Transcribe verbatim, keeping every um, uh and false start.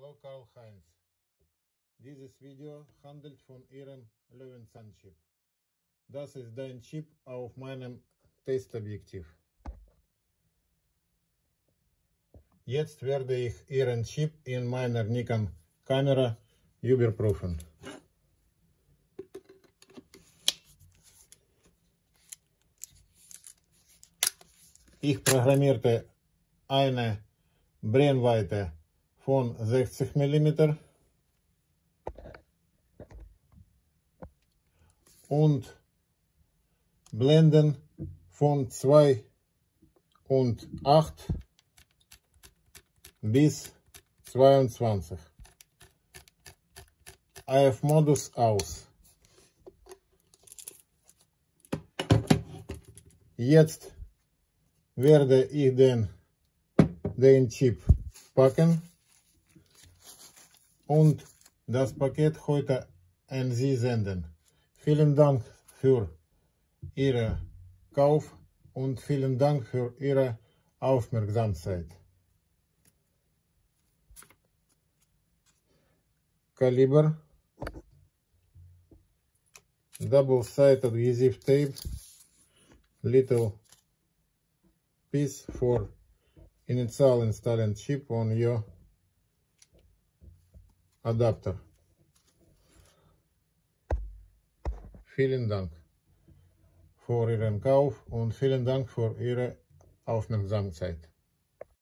Hallo Karl-Heinz. Dieses Video handelt von Ihrem Löwenzahn-Chip. Das ist dein Chip auf meinem Testobjektiv. Jetzt werde ich Ihren Chip in meiner Nikon-Kamera überprüfen. Ich programmierte eine Brennweite von sechzig Millimeter und Blenden von zwei und acht bis zweiundzwanzig. A F-Modus aus. Jetzt werde ich den, den Chip packen und das Paket heute an Sie senden. Vielen Dank für Ihren Kauf und vielen Dank für Ihre Aufmerksamkeit. Kaliber, double-sided adhesive tape, little piece for initial installing chip on your adapter. Vielen Dank für Ihren Kauf und vielen Dank für Ihre Aufmerksamkeit.